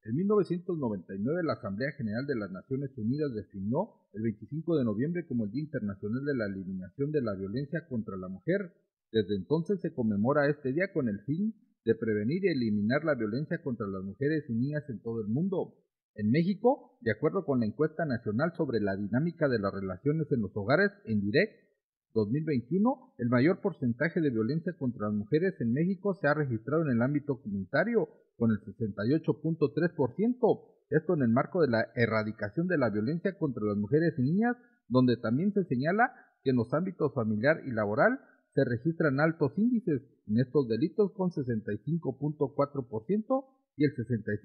En 1999, la Asamblea General de las Naciones Unidas definió el 25 de noviembre como el Día Internacional de la Eliminación de la Violencia contra la Mujer. Desde entonces se conmemora este día con el fin de prevenir y eliminar la violencia contra las mujeres y niñas en todo el mundo. En México, de acuerdo con la encuesta nacional sobre la dinámica de las relaciones en los hogares, ENDIREC 2021, el mayor porcentaje de violencia contra las mujeres en México se ha registrado en el ámbito comunitario, con el 68.3%, esto en el marco de la erradicación de la violencia contra las mujeres y niñas, donde también se señala que en los ámbitos familiar y laboral se registran altos índices en estos delitos con 65.4% y el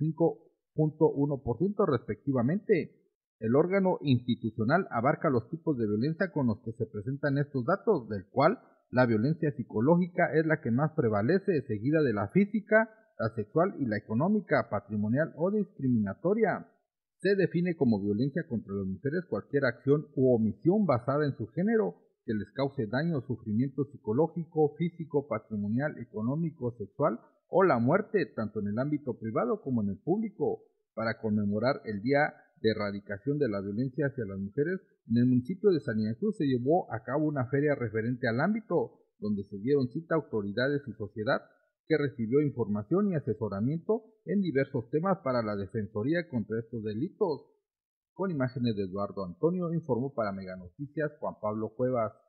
65.1% respectivamente. El órgano institucional abarca los tipos de violencia con los que se presentan estos datos, del cual la violencia psicológica es la que más prevalece, seguida de la física, la sexual y la económica, patrimonial o discriminatoria. Se define como violencia contra las mujeres cualquier acción u omisión basada en su género que les cause daño o sufrimiento psicológico, físico, patrimonial, económico, sexual o la muerte, tanto en el ámbito privado como en el público. Para conmemorar el Día de Erradicación de la Violencia hacia las Mujeres, en el municipio de San Cruz se llevó a cabo una feria referente al ámbito, donde se dieron cita autoridades y sociedad, que recibió información y asesoramiento en diversos temas para la defensoría contra estos delitos. Con imágenes de Eduardo Antonio, informó para Mega Noticias Juan Pablo Cuevas.